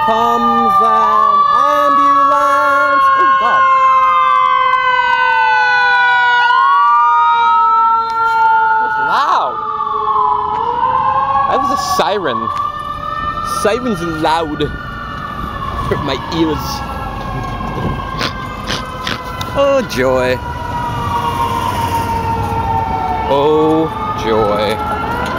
comes an ambulance. Oh God. That was loud. That was a siren. Sirens are loud. Hurt my ears. Oh joy. Oh joy.